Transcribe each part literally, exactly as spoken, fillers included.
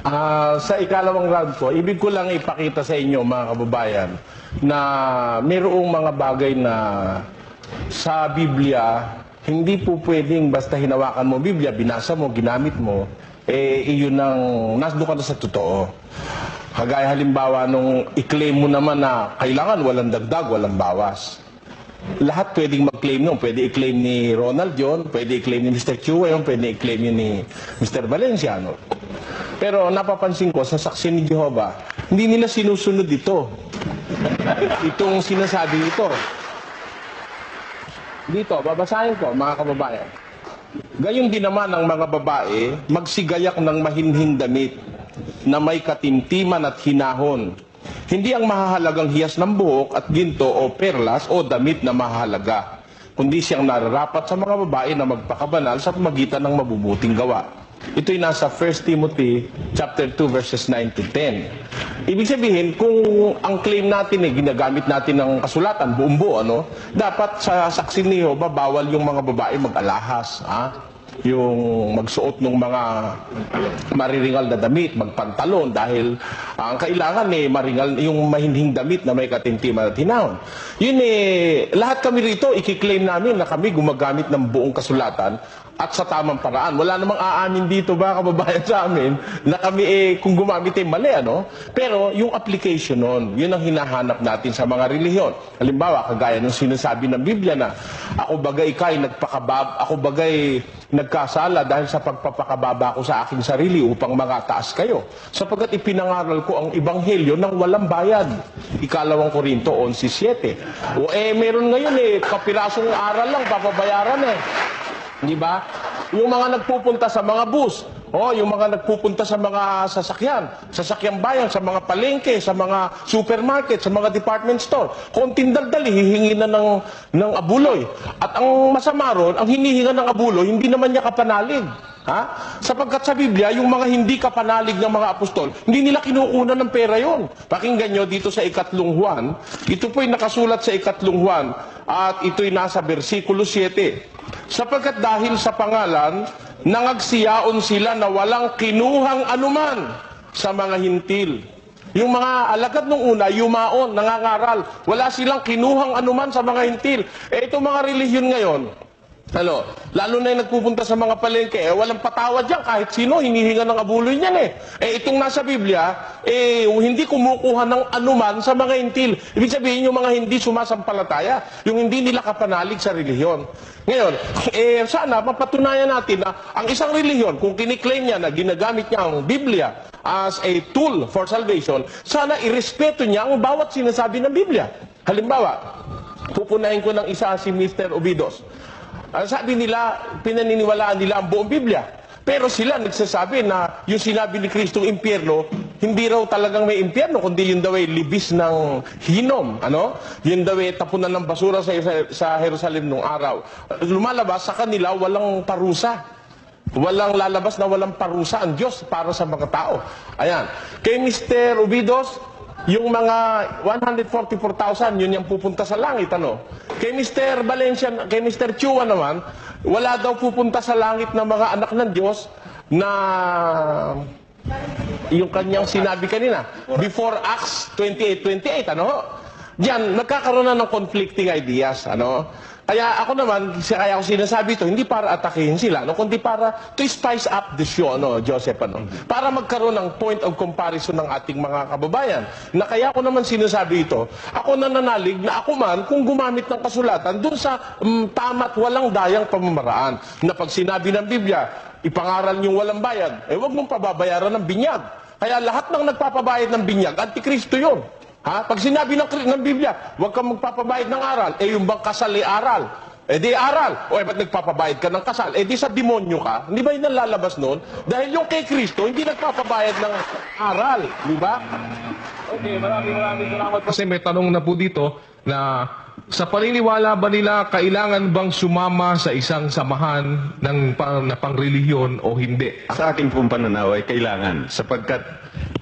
Ah, sa ikalawang round ko, ibig ko lang ipakita sa inyo mga kababayan na mayroong mga bagay na sa Biblia, hindi po pwedeng basta hinawakan mo Biblia, binasa mo, ginamit mo, eh iyon ang nasdo ka na sa totoo. Kagaya halimbawa nung i-claim mo naman na kailangan walang dagdag, walang bawas. Lahat pwedeng mag-claim nun. Pwede i-claim ni Ronald yun, pwede i-claim ni Mister Chua yun, pwede i-claim yun ni Mister Valenciano. Pero napapansin ko sa saksi ni Jehovah, hindi nila sinusunod ito. Itong sinasabi ito. Dito, babasahin ko, mga kababayan. Gayong din naman ang mga babae, magsigayak ng mahinhing damit na may katimtiman at hinahon. Hindi ang mahahalagang hiyas ng buhok at ginto o perlas o damit na mahalaga, kundi siyang nararapat sa mga babae na magpakabanal sa pamagitan ng mabubuting gawa. Ito'y nasa First Timothy chapter two verses nine to ten. Ibig sabihin, kung ang claim natin eh, ginagamit natin ng kasulatan, buong buo, ano, dapat sa saksi ni Jehovah, bawal yung mga babae mag-alahas, ha? Yung magsuot ng mga mariringal na damit, magpantalon, dahil uh, ang kailangan eh, maringal, yung mahinhing damit na may katintiman at hinahon. Yun eh, lahat kami rito, ikiklaim namin na kami gumagamit ng buong kasulatan at sa tamang paraan. Wala namang aamin dito ba, kababayan sa amin, na kami eh, kung gumamit eh, mali, ano? Pero yung application nun, yun ang hinahanap natin sa mga relihiyon. Halimbawa, kagaya ng sinasabi ng Biblia na, ako bagay kay nagpakabab, ako bagay nagkasala dahil sa pagpapakababa ko sa aking sarili upang makataas kayo. Sapagkat ipinangaral ko ang ebanghelyo ng walang bayad. Ikalawang Korinto eleven seven. O eh, meron ngayon eh, kapirasong aral lang, papabayaran eh. Di ba? Yung mga nagpupunta sa mga bus, oh, yung mga nagpupunta sa mga sasakyan, sasakyang bayan, sa mga palengke, sa mga supermarket, sa mga department store, konting daldali, hihingi na ng, ng abuloy. At ang masama ron, ang hinihinga ng abuloy, hindi naman niya kapanalig. Ha? Sapagkat sa Biblia, yung mga hindi kapanalig ng mga apostol, hindi nila kinukunan ng pera yon. Pakinggan nyo dito sa ikatlong Juan, ito po'y nakasulat sa ikatlong Juan, at ito'y nasa versikulo seven. Sapagkat dahil sa pangalan, nangagsiyaon sila na walang kinuhang anuman sa mga hintil. Yung mga alagad nung una, yumaon, nangangaral, wala silang kinuhang anuman sa mga hintil. Eh itong mga relihiyon ngayon, ano, lalo na yung nagpupunta sa mga palengke, eh, walang patawad yan, kahit sino, hinihinga ng abuloy niyan eh. Eh, itong nasa Biblia, eh, hindi kumukuha ng anuman sa mga hintil. Ibig sabihin, yung mga hindi sumasampalataya, yung hindi nila kapanalig sa relihiyon. Ngayon, eh, sana mapatunayan natin na ang isang relihiyon, kung kiniklaim niya na ginagamit niya ang Biblia as a tool for salvation, sana irespeto niya ang bawat sinasabi ng Biblia. Halimbawa, pupunahin ko ng isa si Mister Obidos. Ang sabi nila, pinaniniwalaan nila ang buong Biblia. Pero sila nagsasabi na yung sinabi ni Kristong impyerno, hindi raw talagang may impyerno, kundi yun daw ay libis ng hinom. Ano? Yun daw ay tapunan ng basura sa, sa Jerusalem nung araw. Lumalabas sa kanila, walang parusa. Walang lalabas na walang parusa ang Diyos para sa mga tao. Ayan. Kay Mister Obidos, yung mga one hundred forty-four thousand, yun yung pupunta sa langit, ano? Kay Mister Valencian, kay Mister Chua naman, wala daw pupunta sa langit ng mga anak ng Diyos na yung kanyang sinabi kanina, before Acts twenty-eight twenty-eight, ano? Diyan, nagkakaroon na ng conflicting ideas, ano? Kaya ako naman, kaya ako sinasabi ito, hindi para atakihin sila, no? Kundi para to spice up the show, no, Joseph, ano? Para magkaroon ng point of comparison ng ating mga kababayan. Na kaya ako naman sinasabi ito, ako nananalig na ako man, kung gumamit ng kasulatan, dun sa um, tama't walang dayang pamamaraan. Na pag sinabi ng Biblia, ipangaral niyong walang bayad, eh wag mong pababayaran ng binyag. Kaya lahat ng nagpapabayad ng binyag, antikristo yun. Ha? Pag sinabi ng, ng Biblia, huwag kang magpapabayad ng aral, eh yung bang kasal ay aral? Eh di aral. O eh ba't nagpapabayad ka ng kasal? Eh di sa demonyo ka. Hindi ba yun ang lalabas nun? Dahil yung kay Kristo, hindi nagpapabayad ng aral. Di ba? Okay, maraming maraming salamat. Kasi may tanong na po dito na sa paniniwala ba nila kailangan bang sumama sa isang samahan ng pang, na pangrelihiyon o hindi? Sa aking pong pananaw ay kailangan sapagkat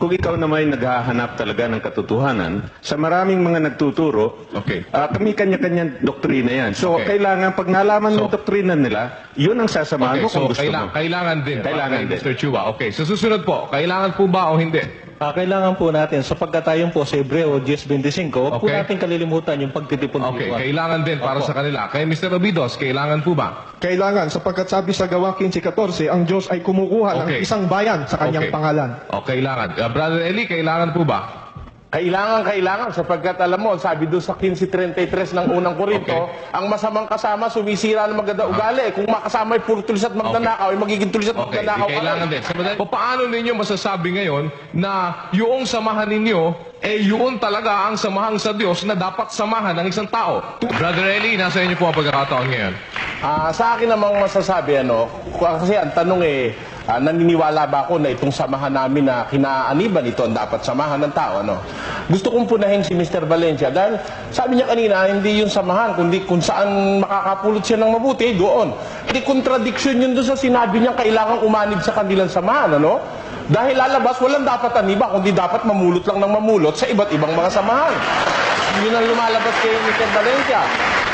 kung ikaw naman ay naghahanap talaga ng katotohanan, sa maraming mga nagtuturo, Okay. ah, kami kanya-kanyang doktrina yan. So, Okay. kailangan, pag nalaman So- ng doktrina nila, yun ang sasamahan Okay, mo kung so gusto kaila- mo. kailangan din. Kailangan Okay, din. mister Chua. Okay, so susunod po, kailangan po ba o hindi? Ah, kailangan po natin, sapagkat tayo po sa Hebreo ten twenty-five, huwag po Okay. natin kalilimutan yung pagtitipon. Okay, kailangan din para sa kanila. Kay mister Obidos, kailangan po ba? Kailangan, sapagkat sabi sa Gawa fifteen fourteen, ang Diyos ay kumukuha Okay. ng isang bayan sa kanyang Okay. pangalan. O, kailangan. Uh, Brother Eli, kailangan po ba? Kailangan, kailangan, sapagkat alam mo, sabi doon sa fifteen thirty-three ng unang Korinto, Okay. ang masamang kasama sumisira ng maganda ugali. Kung makasama ay puro tulis at magnanakaw, ay magiging tulis at Okay, magnanakaw di ka kailangan rin. din. Sa madali- paano ninyo masasabi ngayon na yung samahan ninyo, eh yun talaga ang samahan sa Diyos na dapat samahan ng isang tao? Brother Eli, nasa inyo po ang pagkakataon ngayon. Ah, sa akin namang masasabi, ano, kasi ang tanong eh, ah, naniniwala ba ako na itong samahan namin na kinaaniban ito ang dapat samahan ng tao, ano? Gusto kong punahin si mister Valencia dahil sabi niya kanina, hindi yung samahan, kundi kung saan makakapulot siya ng mabuti, doon. Hindi contradiction yun doon sa sinabi niya kailangan umanib sa kanilang samahan, ano? Dahil lalabas, walang dapat aniba, kundi dapat mamulot lang ng mamulot sa iba't ibang mga samahan. Yun ang lumalabas kay mister Valencia.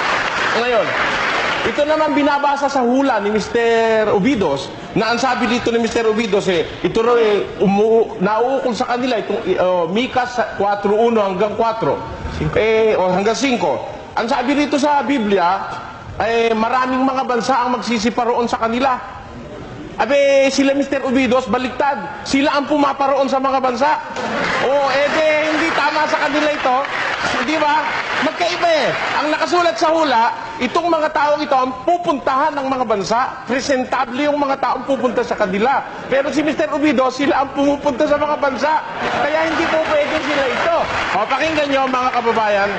Ngayon, ito naman binabasa sa hula ni mister Obidos, na ang sabi dito ni mister Obidos, eh, ito raw eh, umu- nauukol sa kanila, itong uh, Mikas four one hanggang four, eh, o hanggang five. Ang sabi dito sa Biblia, eh, maraming mga bansa ang magsisiparoon sa kanila. Abe, sila mister Obidos, baliktad. Sila ang pumaparoon sa mga bansa. O, ede, hindi tama sa kanila ito. Hindi ba? Magkaiba eh. Ang nakasulat sa hula, itong mga taong ito ang pupuntahan ng mga bansa. Presentable yung mga taong pupunta sa kanila. Pero si mister Obidos, sila ang pumupunta sa mga bansa. Kaya hindi po pwede sila ito. O, pakinggan nyo mga kababayan.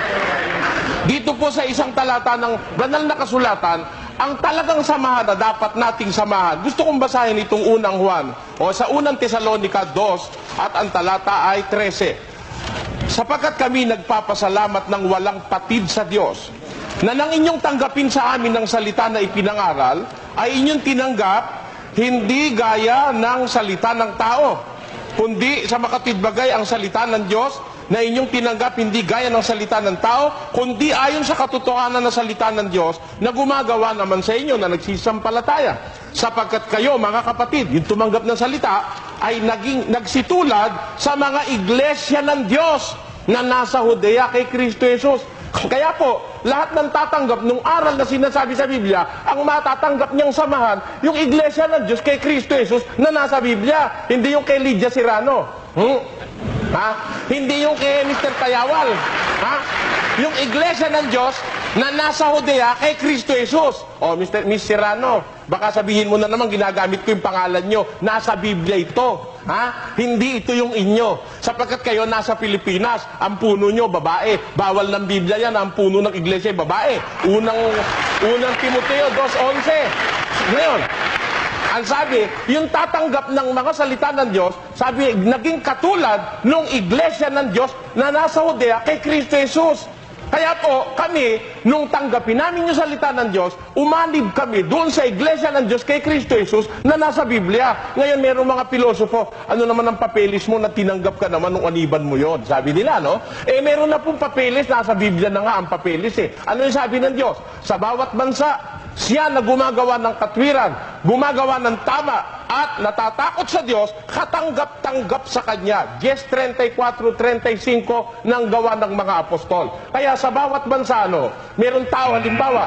Dito po sa isang talata ng banal na kasulatan, ang talagang samahan na dapat nating samahan. Gusto kong basahin itong unang Juan, o sa unang Tesalonica two, at ang talata ay thirteen. Sapagkat kami nagpapasalamat ng walang patid sa Diyos, na nang inyong tanggapin sa amin ng salita na ipinangaral, ay inyong tinanggap hindi gaya ng salita ng tao, kundi sa makatidbagay ang salita ng Diyos, na inyong tinanggap hindi gaya ng salita ng tao, kundi ayon sa katotohanan ng salita ng Diyos na gumagawa naman sa inyo na nagsisampalataya. Sapagkat kayo, mga kapatid, yung tumanggap ng salita, ay naging nagsitulad sa mga iglesia ng Diyos na nasa Judea kay Kristo Jesus. Kaya po, lahat ng tatanggap nung aral na sinasabi sa Biblia, ang matatanggap niyang samahan, yung iglesia ng Diyos kay Kristo Jesus na nasa Biblia, hindi yung kay Lydia Serrano. Hmm? Ha? Hindi yung kay mister Tayawal. Ha? Yung iglesia ng Diyos na nasa Judea kay Kristo Jesus. O, mister Miss Serrano, baka sabihin mo na naman ginagamit ko yung pangalan nyo. Nasa Biblia ito. Ha? Hindi ito yung inyo. Sapagkat kayo nasa Pilipinas, ang puno nyo, babae. Bawal ng Biblia yan, ang puno ng iglesia, babae. Unang, unang Timoteo two eleven. Ngayon, ang sabi, yung tatanggap ng mga salita ng Diyos, sabi, naging katulad ng iglesia ng Diyos na nasa Judea kay Kristo Jesus. Kaya po, kami, nung tanggapin namin yung salita ng Diyos, umanib kami doon sa iglesia ng Diyos kay Kristo Jesus na nasa Biblia. Ngayon, merong mga pilosofo, ano naman ang papeles mo na tinanggap ka naman nung aniban mo yon? Sabi nila, no? Eh, meron na pong papeles, nasa Biblia na nga ang papeles eh. Ano yung sabi ng Diyos? Sa bawat bansa, siya na gumagawa ng katwiran, gumagawa ng tama, at natatakot sa Diyos, katanggap-tanggap sa Kanya. Yes, thirty-four thirty-five ng gawa ng mga apostol. Kaya sa bawat bansa, ano, meron tao, halimbawa,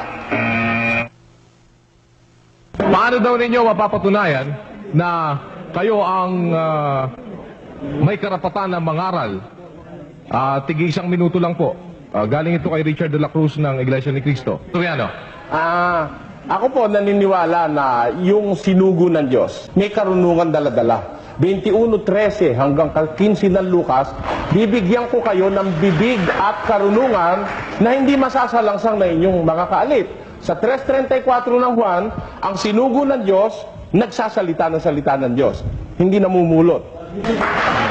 Paano daw ninyo mapapatunayan na kayo ang ah, may karapatan na mangaral? Ah, tigi isang minuto lang po. Ah, galing ito kay Richard de la Cruz ng Iglesia ni Cristo. Tuyano. Ah, ako po naniniwala na yung sinugo ng Diyos, may karunungan dala-dala. twenty-one thirteen hanggang fifteen ng Lucas, bibigyan ko kayo ng bibig at karunungan na hindi masasalangsang na inyong mga kaalit. Sa three thirty-four ng Juan, ang sinugo ng Diyos, nagsasalita ng salita ng Diyos. Hindi namumulot.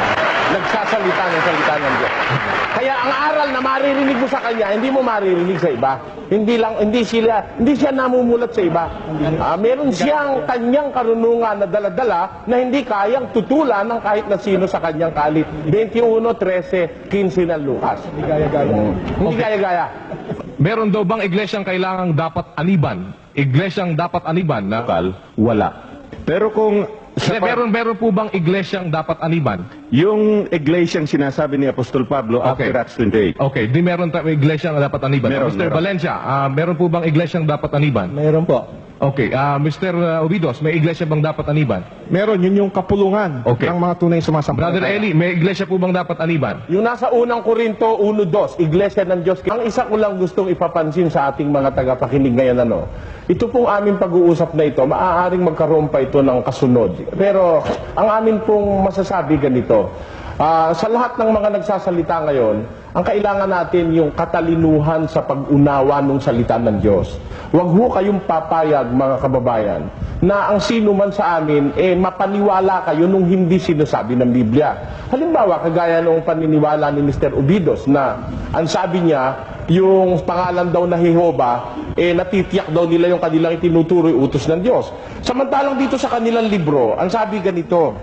nagsasalita ng salita ng Diyos. Kaya ang aral na maririnig mo sa kanya, hindi mo maririnig sa iba. Hindi lang hindi sila hindi siya namumulat sa iba. Ah, meron siyang kanyang karunungan na dala-dala na hindi kayang tutulan ng kahit na sino sa kanyang kalit. twenty-one, thirteen, fifteen ng Lucas. Hindi gaya-gaya. Hindi gaya-gaya. Meron daw bang iglesyang kailangang dapat aniban? Iglesyang dapat aniban na? Lokal, wala. Pero kung sa Hindi, meron, meron po bang iglesyang dapat aniban? yung iglesyang sinasabi ni Apostol Pablo Okay. after Acts twenty-eight, Okay, di meron tayo iglesyang dapat aniban. Meron, Mister meron. Valencia, ah, meron po bang iglesyang dapat aniban? Mayroon po. Okay, ah, Mister Obidos, may iglesia bang dapat aniban? Meron, yun yung kapulungan Okay. ng mga tunay sumasampalataya. Brother Eli, may iglesia po bang dapat aniban? Yung nasa unang Korinto one two, Iglesia ng Diyos. Ang isa ko lang gustong ipapansin sa ating mga tagapakinig ngayon, ano, ito pong aming pag-uusap na ito, maaaring magkaroon pa ito ng kasunod. Pero ang amin pong masasabi ganito, ah, sa lahat ng mga nagsasalita ngayon, ang kailangan natin yung katalinuhan sa pag-unawa ng salita ng Diyos. Huwag ho kayong papayag, mga kababayan, na ang sino man sa amin, eh, mapaniwala kayo nung hindi sinasabi ng Biblia. Halimbawa, kagaya nung paniniwala ni Mister Ubidos na ang sabi niya, yung pangalan daw na Jehova, eh, natitiyak daw nila yung kanilang itinuturoy utos ng Diyos. Samantalang dito sa kanilang libro, ang sabi ganito,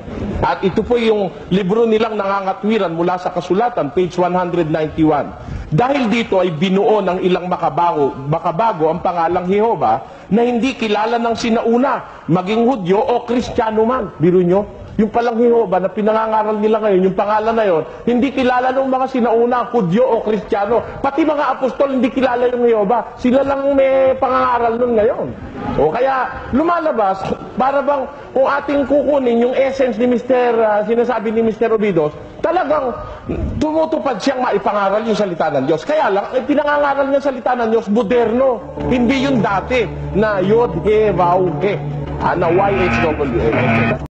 at ito po yung libro nilang nangangatwiran mula sa kasulatan, page one ninety-one. Dahil dito ay binuo ng ilang makabago, makabago ang pangalang Jehova na hindi kilala ng sinauna, maging Hudyo o Kristiyano man. Biro nyo? Yung palang Jehova na pinangangaral nila ngayon, yung pangalan na yon, hindi kilala ng mga sinauna, Hudyo o Kristiyano. Pati mga apostol hindi kilala yung Jehova. Sila lang may pangangaral nun ngayon. O kaya lumalabas, para bang kung ating kukunin yung essence ni Mister uh, sinasabi ni Mister Obidos, talagang tumutupad siyang maipangaral yung salita ng Diyos. Kaya lang, eh, pinangangaral niya salita ng Diyos, moderno. Hindi yung dati na Yod, He, Vav, He. Ah, na Y H W H.